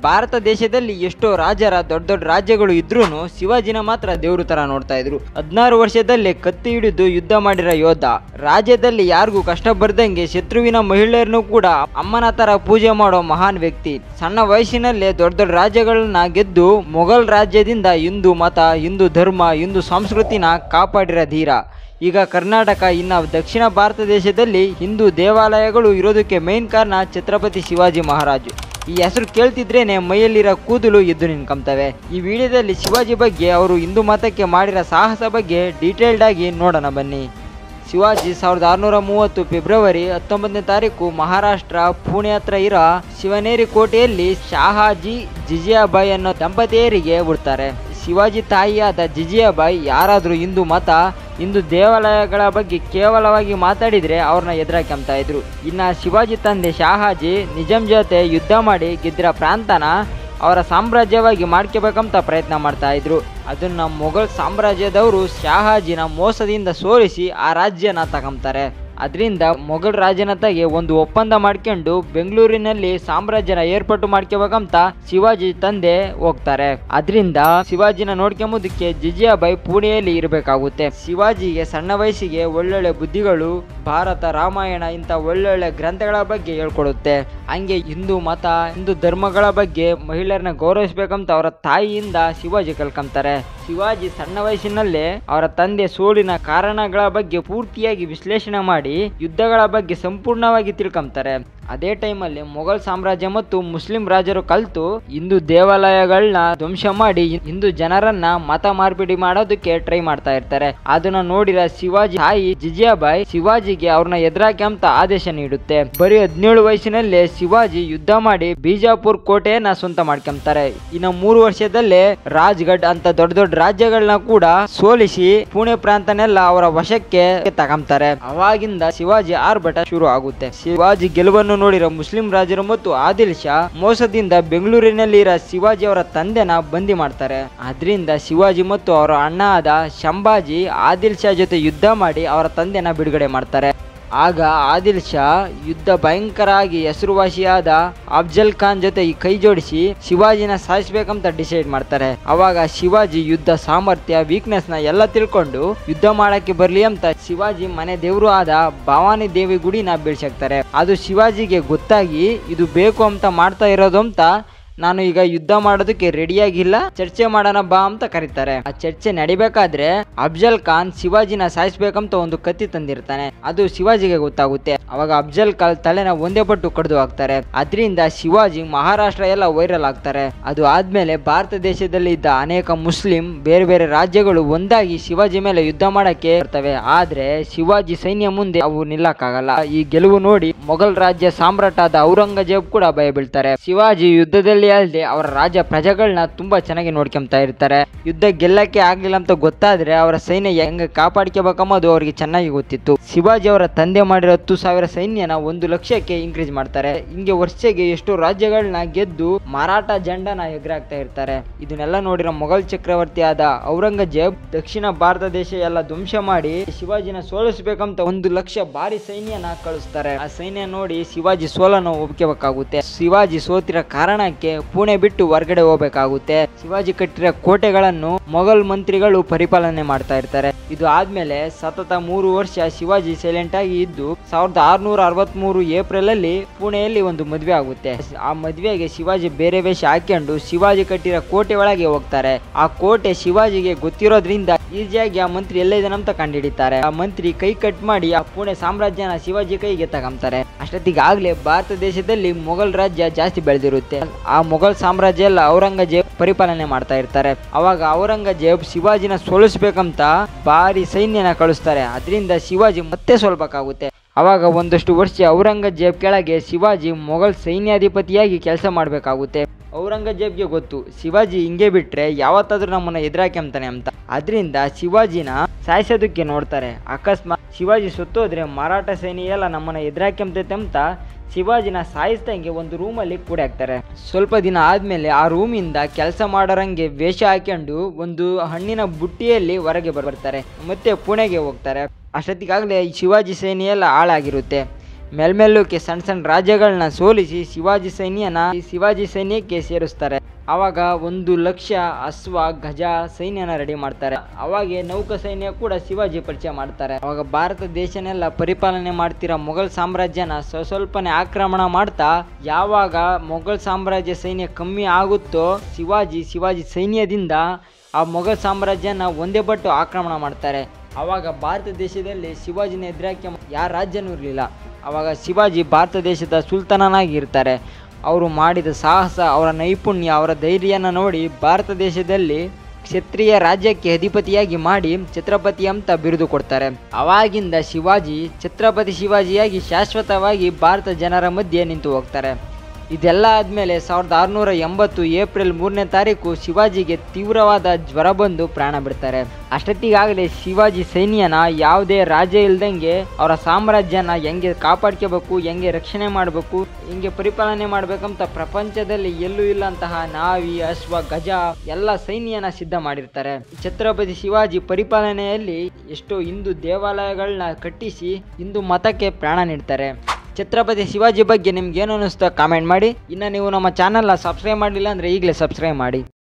ಭಾರತ ದೇಶದಲ್ಲಿ ಎಷ್ಟೋ ರಾಜರ ದೊಡ್ಡ ದೊಡ್ಡ ರಾಜ್ಯಗಳು ಇದ್ರೂ ಶಿವಾಜಿನ ಮಾತ್ರ ದೇವ್ರ ತರ ನೋಡ್ತಾ ಇದ್ರು. 16 ವರ್ಷದಲ್ಲೇ ಕತ್ತಿ ಹಿಡಿದು ಯುದ್ಧ ಮಾಡಿರೋ ಯೋಧ. ರಾಜ್ಯದಲ್ಲಿ ಯಾರಿಗೂ ಕಷ್ಟ ಬರ್ದಂಗೆ ಶತ್ರುವಿನ ಮಹಿಳೆಯರನ್ನು ಕೂಡ ಅಮ್ಮನ ತರ ಪೂಜೆ ಮಾಡೋ ಮಹಾನ್ ವ್ಯಕ್ತಿ. ಸಣ್ಣ ವಯಸ್ಸಿನಲ್ಲೇ ದೊಡ್ಡ ದೊಡ್ಡ ರಾಜ್ಯಗಳನ್ನ ಗೆದ್ದು ಮೊಘಲ್ ರಾಜ್ಯದಿಂದ ಹಿಂದೂ ಮತ, ಹಿಂದೂ ಧರ್ಮ, ಹಿಂದೂ ಸಂಸ್ಕೃತಿನ ಕಾಪಾಡಿರೋ ಧೀರ. ಈಗ ಕರ್ನಾಟಕ ಇನ್ನು ದಕ್ಷಿಣ ಭಾರತ ದೇಶದಲ್ಲಿ ಹಿಂದೂ ದೇವಾಲಯಗಳು ಇರೋದಕ್ಕೆ ಮೇನ್ ಕಾರಣ ಛತ್ರಪತಿ ಶಿವಾಜಿ ಮಹಾರಾಜು. ಈ ಹೆಸರು ಕೇಳ್ತಿದ್ರೇನೆ ಮೈಯಲ್ಲಿರೋ ಕೂದಲು ಎದ್ದು ನಿಂತ್ಕೊಂತವೆ. ಈ ವಿಡಿಯೋದಲ್ಲಿ ಶಿವಾಜಿ ಬಗ್ಗೆ, ಅವರು ಹಿಂದೂ ಮತಕ್ಕೆ ಮಾಡಿರೋ ಸಾಹಸ ಬಗ್ಗೆ ಡೀಟೇಲ್ಡ್ ಆಗಿ ನೋಡೋಣ ಬನ್ನಿ. ಶಿವಾಜಿ 1630 ಫೆಬ್ರವರಿ 19ನೇ ತಾರೀಕು ಮಹಾರಾಷ್ಟ್ರ ಪುಣೆ ಹತ್ರ ಇರೋ ಶಿವನೇರಿ ಕೋಟೆಯಲ್ಲಿ ಶಹಾಜಿ ಜಿಜಿಯಾಬಾಯಿ ಅನ್ನೋ ದಂಪತಿಯರಿಗೆ ಹುಡ್ತಾರೆ. ಶಿವಾಜಿ ತಾಯಿಯಾದ ಜಿಜಿಯಾಬಾಯಿ ಯಾರಾದರೂ ಹಿಂದೂ ಮತ, ಹಿಂದೂ ದೇವಾಲಯಗಳ ಬಗ್ಗೆ ಕೇವಲವಾಗಿ ಮಾತಾಡಿದರೆ ಅವ್ರನ್ನ ಎದುರಾಕೊಂತ ಇದ್ರು. ಇನ್ನು ಶಿವಾಜಿ ತಂದೆ ಶಹಾಜಿ ನಿಜಾಂ ಜೊತೆ ಯುದ್ಧ ಮಾಡಿ ಗೆದ್ದಿರೋ ಪ್ರಾಂತನ ಅವರ ಸಾಮ್ರಾಜ್ಯವಾಗಿ ಮಾಡ್ಕೋಬೇಕಂತ ಪ್ರಯತ್ನ ಮಾಡ್ತಾ ಇದ್ರು. ಅದನ್ನ ಮೊಘಲ್ ಸಾಮ್ರಾಜ್ಯದವರು ಶಹಾಜಿನ ಮೋಸದಿಂದ ಸೋಲಿಸಿ ಆ ರಾಜ್ಯನ ತಗೊಂತಾರೆ. ಅದರಿಂದ ಮೊಘಲ್ ರಾಜನತೆಗೆ ಒಂದು ಒಪ್ಪಂದ ಮಾಡ್ಕೊಂಡು ಬೆಂಗಳೂರಿನಲ್ಲಿ ಸಾಮ್ರಾಜ್ಯನ ಏರ್ಪಾಟು ಮಾಡ್ಕೋಬೇಕಂತ ಶಿವಾಜಿ ತಂದೆ ಹೋಗ್ತಾರೆ. ಅದರಿಂದ ಶಿವಾಜಿನ ನೋಡ್ಕೊಂಬುದಕ್ಕೆ ಜಿಜಿಯಾಬಾಯಿ ಪುಣೆಯಲ್ಲಿ ಇರಬೇಕಾಗುತ್ತೆ. ಶಿವಾಜಿಗೆ ಸಣ್ಣ ವಯಸ್ಸಿಗೆ ಒಳ್ಳೊಳ್ಳೆ ಬುದ್ಧಿಗಳು, ಭಾರತ, ರಾಮಾಯಣ ಇಂಥ ಒಳ್ಳೊಳ್ಳೆ ಗ್ರಂಥಗಳ ಬಗ್ಗೆ ಹೇಳ್ಕೊಡುತ್ತೆ. ಹಂಗೆ ಹಿಂದೂ ಮತ, ಹಿಂದೂ ಧರ್ಮಗಳ ಬಗ್ಗೆ ಮಹಿಳೆಯರನ್ನ ಗೌರವಿಸ್ಬೇಕಂತ ಅವರ ತಾಯಿಯಿಂದ ಶಿವಾಜಿ ಕಲ್ಕೊಂತಾರೆ. ಶಿವಾಜಿ ಸಣ್ಣ ವಯಸ್ಸಿನಲ್ಲೇ ಅವರ ತಂದೆ ಸೋಲಿನ ಕಾರಣಗಳ ಬಗ್ಗೆ ಪೂರ್ತಿಯಾಗಿ ವಿಶ್ಲೇಷಣೆ ಮಾಡಿ ಯುದ್ಧಗಳ ಬಗ್ಗೆ ಸಂಪೂರ್ಣವಾಗಿ ತಿಳ್ಕೊಂತಾರೆ. ಅದೇ ಟೈಮಲ್ಲಿ ಮೊಘಲ್ ಸಾಮ್ರಾಜ್ಯ ಮತ್ತು ಮುಸ್ಲಿಂ ರಾಜರು ಕಲ್ತು ಹಿಂದೂ ದೇವಾಲಯಗಳನ್ನ ಧ್ವಂಸ ಮಾಡಿ ಹಿಂದೂ ಜನರನ್ನ ಮತ ಮಾರ್ಪಿಡಿ ಮಾಡೋದಕ್ಕೆ ಟ್ರೈ ಮಾಡ್ತಾ ಇರ್ತಾರೆ. ಅದನ್ನ ನೋಡಿರೋ ಶಿವಾಜಿ ತಾಯಿ ಜಿಜಿಯಾಬಾಯಿ ಶಿವಾಜಿಗೆ ಅವ್ರನ್ನ ಎದುರಾಕಂತ ಆದೇಶ ನೀಡುತ್ತೆ. ಬರೀ 17 ವಯಸ್ಸಿನಲ್ಲೇ ಶಿವಾಜಿ ಯುದ್ಧ ಮಾಡಿ ಬಿಜಾಪುರ್ ಕೋಟೆಯನ್ನ ಸ್ವಂತ ಮಾಡ್ಕೊಂತಾರೆ. ಇನ್ನು 3 ವರ್ಷದಲ್ಲೇ ರಾಜ್ಗಢ್ ಅಂತ ದೊಡ್ಡ ದೊಡ್ಡ ರಾಜ್ಯಗಳನ್ನ ಕೂಡ ಸೋಲಿಸಿ ಪುಣೆ ಪ್ರಾಂತನೆಲ್ಲ ಅವರ ವಶಕ್ಕೆ ತಗೊಂತಾರೆ. ಅವಾಗಿಂದ ಶಿವಾಜಿ ಆರ್ಭಟ ಶುರು ಆಗುತ್ತೆ. ಶಿವಾಜಿ ಗೆಲುವನ್ನು ನೋಡಿರೋ ಮುಸ್ಲಿಂ ರಾಜರು ಮತ್ತು ಆದಿಲ್ ಶಾ ಮೋಸದಿಂದ ಬೆಂಗಳೂರಿನಲ್ಲಿರೋ ಶಿವಾಜಿ ಅವರ ತಂದೆನ ಬಂದಿ ಮಾಡ್ತಾರೆ. ಅದರಿಂದ ಶಿವಾಜಿ ಮತ್ತು ಅವರ ಅಣ್ಣ ಆದ ಶಂಭಾಜಿ ಆದಿಲ್ ಶಾ ಜೊತೆ ಯುದ್ಧ ಮಾಡಿ ಅವರ ತಂದೆನ ಬಿಡುಗಡೆ ಮಾಡ್ತಾರೆ. ಆಗ ಆದಿಲ್ ಶಾ ಯುದ್ಧ ಭಯಂಕರ ಆಗಿ ಹೆಸರುವಾಸಿಯಾದ ಅಫ್ಜಲ್ ಖಾನ್ ಜೊತೆ ಕೈ ಜೋಡಿಸಿ ಶಿವಾಜಿನ ಸಾಯಿಸ್ಬೇಕಂತ ಡಿಸೈಡ್ ಮಾಡ್ತಾರೆ. ಅವಾಗ ಶಿವಾಜಿ ಯುದ್ಧ ಸಾಮರ್ಥ್ಯ, ವೀಕ್ನೆಸ್ ನ ಎಲ್ಲ ತಿಳ್ಕೊಂಡು ಯುದ್ಧ ಮಾಡಕ್ಕೆ ಬರ್ಲಿ ಅಂತ ಶಿವಾಜಿ ಮನೆ ದೇವರು ಆದ ಭವಾನಿ ದೇವಿ ಗುಡಿನ ಬೀಳ್ಸಾಕ್ತಾರೆ. ಅದು ಶಿವಾಜಿಗೆ ಗೊತ್ತಾಗಿ ಇದು ಬೇಕು ಅಂತ ಮಾಡ್ತಾ ಇರೋದು ಅಂತ, ನಾನು ಈಗ ಯುದ್ಧ ಮಾಡೋದಕ್ಕೆ ರೆಡಿಯಾಗಿಲ್ಲ, ಚರ್ಚೆ ಮಾಡೋಣ ಬಾ ಅಂತ ಕರೀತಾರೆ. ಆ ಚರ್ಚೆ ನಡಿಬೇಕಾದ್ರೆ ಅಫ್ಜಲ್ ಖಾನ್ ಶಿವಾಜಿನ ಸಾಯಿಸ್ಬೇಕಂತ ಒಂದು ಕತ್ತಿ ತಂದಿರ್ತಾನೆ. ಅದು ಶಿವಾಜಿಗೆ ಗೊತ್ತಾಗುತ್ತೆ. ಅವಾಗ ಅಫ್ಜಲ್ ಖಾನ್ ತಲೆನ ಒಂದೇ ಪಟ್ಟು ಕಡ್ದು ಹಾಕ್ತಾರೆ. ಅದರಿಂದ ಶಿವಾಜಿ ಮಹಾರಾಷ್ಟ್ರ ಎಲ್ಲ ವೈರಲ್ ಆಗ್ತಾರೆ. ಅದು ಆದ್ಮೇಲೆ ಭಾರತ ದೇಶದಲ್ಲಿ ಇದ್ದ ಅನೇಕ ಮುಸ್ಲಿಂ ಬೇರೆ ಬೇರೆ ರಾಜ್ಯಗಳು ಒಂದಾಗಿ ಶಿವಾಜಿ ಮೇಲೆ ಯುದ್ಧ ಮಾಡಕ್ಕೆ ಬರ್ತವೆ. ಆದ್ರೆ ಶಿವಾಜಿ ಸೈನ್ಯ ಮುಂದೆ ಅವು ನಿಲ್ಲಕ್ಕಾಗಲ್ಲ. ಈ ಗೆಲುವು ನೋಡಿ ಮೊಘಲ್ ರಾಜ್ಯ ಸಾಮ್ರಾಟ ಆದ ಔರಂಗಜೇಬ್ ಕೂಡ ಭಯ ಬೀಳ್ತಾರೆ. ಶಿವಾಜಿ ಯುದ್ಧದಲ್ಲಿ ಅಲ್ಲದೆ ಅವರ ರಾಜ್ಯ ಪ್ರಜೆಗಳನ್ನ ತುಂಬಾ ಚೆನ್ನಾಗಿ ನೋಡ್ಕೊಂತಾ ಇರ್ತಾರೆ. ಯುದ್ಧ ಗೆಲ್ಲಕ್ಕೆ ಆಗ್ಲಿಲ್ಲ ಅಂತ ಗೊತ್ತಾದ್ರೆ ಅವರ ಸೈನ್ಯ ಹೆಂಗ ಕಾಪಾಡ್ಕೋಬೇಕಂಬುದು ಅವರಿಗೆ ಚೆನ್ನಾಗಿ ಗೊತ್ತಿತ್ತು. ಶಿವಾಜಿ ಅವರ ತಂದೆ ಮಾಡಿರೋ 10,000 ಸೈನ್ಯನ 1,00,000ಕ್ಕೆ ಇನ್ಕ್ರೀಸ್ ಮಾಡ್ತಾರೆ. ಹಿಂಗೆ ವರ್ಷಕ್ಕೆ ಎಷ್ಟೋ ರಾಜ್ಯಗಳನ್ನ ಗೆದ್ದು ಮರಾಠ ಜೆಂಡನ ಎಗರಾಕ್ತಾ ಇರ್ತಾರೆ. ಇದನ್ನೆಲ್ಲ ನೋಡಿರೋ ಮೊಘಲ್ ಚಕ್ರವರ್ತಿ ಆದ ಔರಂಗಜೇಬ್ ದಕ್ಷಿಣ ಭಾರತ ದೇಶ ಎಲ್ಲ ಧ್ವಂಸ ಮಾಡಿ ಶಿವಾಜಿನ ಸೋಲಿಸಬೇಕಂತ 1,00,000 ಭಾರಿ ಸೈನ್ಯನ ಕಳಿಸ್ತಾರೆ. ಆ ಸೈನ್ಯ ನೋಡಿ ಶಿವಾಜಿ ಸೋಲನ್ನು ಒಪ್ಕೋಬೇಕಾಗುತ್ತೆ. ಶಿವಾಜಿ ಸೋತಿರೋ ಕಾರಣಕ್ಕೆ ಪುಣೆ ಬಿಟ್ಟು ಹೊರಗಡೆ ಹೋಗ್ಬೇಕಾಗುತ್ತೆ. ಶಿವಾಜಿ ಕಟ್ಟಿರೋ ಕೋಟೆಗಳನ್ನು ಮೊಘಲ್ ಮಂತ್ರಿಗಳು ಪರಿಪಾಲನೆ ಮಾಡ್ತಾ ಇರ್ತಾರೆ. ಇದು ಆದ್ಮೇಲೆ ಸತತ 3 ವರ್ಷ ಶಿವಾಜಿ ಸೈಲೆಂಟ್ ಆಗಿ ಇದ್ದು 1663 ಏಪ್ರಿಲ್ ಅಲ್ಲಿ ಪುಣೆಯಲ್ಲಿ ಒಂದು ಮದುವೆ ಆಗುತ್ತೆ. ಆ ಮದುವೆಗೆ ಶಿವಾಜಿ ಬೇರೆ ವೇಷ ಹಾಕೊಂಡು ಶಿವಾಜಿ ಕಟ್ಟಿರೋ ಕೋಟೆ ಒಳಗೆ ಹೋಗ್ತಾರೆ. ಆ ಕೋಟೆ ಶಿವಾಜಿಗೆ ಗೊತ್ತಿರೋದ್ರಿಂದ ಈಸಿಯಾಗಿ ಆ ಮಂತ್ರಿ ಎಲ್ಲ ಇದನ್ನಂತ ಕಂಡುಹಿಡಿತಾರೆ. ಆ ಮಂತ್ರಿ ಕೈ ಕಟ್ ಮಾಡಿ ಆ ಪುಣೆ ಸಾಮ್ರಾಜ್ಯನ ಶಿವಾಜಿ ಕೈಗೆ ತಗೊಂತಾರೆ. ಅಷ್ಟೊತ್ತಿಗಾಗ್ಲೇ ಭಾರತ ದೇಶದಲ್ಲಿ ಮೊಘಲ್ ರಾಜ್ಯ ಜಾಸ್ತಿ ಬೆಳೆದಿರುತ್ತೆ. ಆ ಮೊಘಲ್ ಸಾಮ್ರಾಜ್ಯ ಎಲ್ಲ ಔರಂಗಜೇಬ್ ಪರಿಪಾಲನೆ ಮಾಡ್ತಾ ಇರ್ತಾರೆ. ಅವಾಗ ಔರಂಗಜೇಬ್ ಶಿವಾಜಿನ ಸೋಲಿಸ್ಬೇಕಂತ ಭಾರಿ ಸೈನ್ಯನ ಕಳಿಸ್ತಾರೆ. ಅದರಿಂದ ಶಿವಾಜಿ ಮತ್ತೆ ಸೋಲ್ಬೇಕಾಗುತ್ತೆ. ಅವಾಗ ಒಂದಷ್ಟು ವರ್ಷ ಔರಂಗಜೇಬ್ ಕೆಳಗೆ ಶಿವಾಜಿ ಮೊಘಲ್ ಸೈನ್ಯಾಧಿಪತಿಯಾಗಿ ಕೆಲಸ ಮಾಡಬೇಕಾಗುತ್ತೆ. ಔರಂಗಜೇಬ್ಗೆ ಗೊತ್ತು ಶಿವಾಜಿ ಹಿಂಗೆ ಬಿಟ್ರೆ ಯಾವತ್ತಾದ್ರೂ ನಮ್ಮನ್ನ ಎದುರಾಕೆಂತಾನೆ ಅಂತ. ಅದರಿಂದ ಶಿವಾಜಿನ ಸಾಯಿಸೋದಕ್ಕೆ ನೋಡ್ತಾರೆ. ಅಕಸ್ಮಾತ್ ಶಿವಾಜಿ ಸುತ್ತೋದ್ರೆ ಮರಾಠ ಸೈನ್ಯ ಎಲ್ಲ ನಮ್ಮನ್ನ ಎದುರಾಕೆಂತೈತೆ ಅಂತ ಶಿವಾಜಿನ ಸಾಯಿಸ್ದಂಗೆ ಒಂದು ರೂಮಲ್ಲಿ ಕೂಡಿ ಹಾಕ್ತಾರೆ. ಸ್ವಲ್ಪ ದಿನ ಆದ್ಮೇಲೆ ಆ ರೂಮಿಂದ ಕೆಲಸ ಮಾಡೋರಂಗೆ ವೇಷ ಹಾಕೊಂಡು ಒಂದು ಹಣ್ಣಿನ ಬುಟ್ಟಿಯಲ್ಲಿ ಹೊರಗೆ ಬರ್ತಾರೆ. ಮತ್ತೆ ಪುಣೆಗೆ ಹೋಗ್ತಾರೆ. ಅಷ್ಟೊತ್ತಿಗಾಗಲೇ ಶಿವಾಜಿ ಸೇನೆ ಎಲ್ಲ ಹಾಳಾಗಿರುತ್ತೆ. ಮೆಲ್ಮೆಲ್ಲುಕ್ಕೆ ಸಣ್ಣ ಸಣ್ಣ ರಾಜ್ಯಗಳನ್ನ ಸೋಲಿಸಿ ಶಿವಾಜಿ ಸೈನ್ಯಕ್ಕೆ ಸೇರಿಸ್ತಾರೆ. ಅವಾಗ 1,00,000 ಅಶ್ವ ಗಜ ಸೈನ್ಯನ ರೆಡಿ ಮಾಡ್ತಾರೆ. ಅವಾಗೆ ನೌಕಾ ಸೈನ್ಯ ಕೂಡ ಶಿವಾಜಿ ಪರಿಚಯ ಮಾಡ್ತಾರೆ. ಅವಾಗ ಭಾರತ ದೇಶನೆಲ್ಲ ಪರಿಪಾಲನೆ ಮಾಡ್ತಿರೋ ಮೊಘಲ್ ಸಾಮ್ರಾಜ್ಯನ ಸ್ವಲ್ಪನೇ ಆಕ್ರಮಣ ಮಾಡ್ತಾ, ಯಾವಾಗ ಮೊಘಲ್ ಸಾಮ್ರಾಜ್ಯ ಸೈನ್ಯ ಕಮ್ಮಿ ಆಗುತ್ತೋ ಶಿವಾಜಿ ಸೈನ್ಯದಿಂದ ಆ ಮೊಘಲ್ ಸಾಮ್ರಾಜ್ಯನ ಒಂದೇ ಬಟ್ಟು ಆಕ್ರಮಣ ಮಾಡ್ತಾರೆ. ಆವಾಗ ಭಾರತ ದೇಶದಲ್ಲಿ ಶಿವಾಜಿನ ಎದುರಾಕೆ ಯಾರ ರಾಜ್ಯನೂ ಇರಲಿಲ್ಲ. ಆವಾಗ ಶಿವಾಜಿ ಭಾರತ ದೇಶದ ಸುಲ್ತಾನನಾಗಿ ಇರ್ತಾರೆ. ಅವರು ಮಾಡಿದ ಸಾಹಸ, ಅವರ ನೈಪುಣ್ಯ, ಅವರ ಧೈರ್ಯನ ನೋಡಿ ಭಾರತ ದೇಶದಲ್ಲಿ ಕ್ಷತ್ರಿಯ ರಾಜ್ಯಕ್ಕೆ ಅಧಿಪತಿಯಾಗಿ ಮಾಡಿ ಛತ್ರಪತಿ ಅಂತ ಬಿರುದು ಕೊಡ್ತಾರೆ. ಅವಾಗಿಂದ ಶಿವಾಜಿ ಛತ್ರಪತಿ ಶಿವಾಜಿಯಾಗಿ ಶಾಶ್ವತವಾಗಿ ಭಾರತ ಜನರ ಮಧ್ಯೆ ನಿಂತು ಹೋಗ್ತಾರೆ. ಇದೆಲ್ಲ ಆದಮೇಲೆ 1680 ಏಪ್ರಿಲ್ 3ನೇ ತಾರೀಕು ಶಿವಾಜಿಗೆ ತೀವ್ರವಾದ ಜ್ವರ ಬಂದು ಪ್ರಾಣ ಬಿಡ್ತಾರೆ. ಅಷ್ಟೊತ್ತಿಗಾಗಲೇ ಶಿವಾಜಿ ಸೈನ್ಯನ ಯಾವುದೇ ರಾಜ್ಯ ಇಲ್ದಂಗೆ ಅವರ ಸಾಮ್ರಾಜ್ಯನ ಹೆಂಗೆ ಕಾಪಾಡ್ಕೋಬೇಕು, ಹೆಂಗೆ ರಕ್ಷಣೆ ಮಾಡಬೇಕು, ಹೆಂಗೆ ಪರಿಪಾಲನೆ ಮಾಡಬೇಕಂತ ಪ್ರಪಂಚದಲ್ಲಿ ಎಲ್ಲೂ ಇಲ್ಲಂತಹ ನಾವಿ, ಅಶ್ವ, ಗಜ ಎಲ್ಲ ಸೈನ್ಯನ ಸಿದ್ಧ ಮಾಡಿರ್ತಾರೆ. ಛತ್ರಪತಿ ಶಿವಾಜಿ ಪರಿಪಾಲನೆಯಲ್ಲಿ ಎಷ್ಟೋ ಹಿಂದೂ ದೇವಾಲಯಗಳನ್ನ ಕಟ್ಟಿಸಿ ಹಿಂದೂ ಮತಕ್ಕೆ ಪ್ರಾಣ ನೀಡ್ತಾರೆ. ಛತ್ರಪತಿ ಶಿವಾಜಿ ಬಗ್ಗೆ ನಿಮ್ಗೆ ಏನು ಅನ್ನಿಸ್ತೋ ಕಾಮೆಂಟ್ ಮಾಡಿ. ಇನ್ನು ನೀವು ನಮ್ಮ ಚಾನಲ್ನ ಸಬ್ಸ್ಕ್ರೈಬ್ ಮಾಡಲಿಲ್ಲ ಅಂದರೆ ಈಗಲೇ ಸಬ್ಸ್ಕ್ರೈಬ್ ಮಾಡಿ.